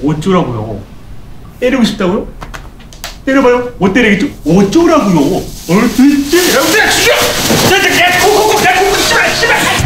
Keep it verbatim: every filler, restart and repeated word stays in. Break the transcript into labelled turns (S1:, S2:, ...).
S1: 어쩌라고요? 때리고 싶다고요? 때려봐요. 못 때리겠죠? 어쩌라고요? 어, 진짜. 야, 죽여! 저, 저, 내 코코코, 내 코코, 씨발, 씨발!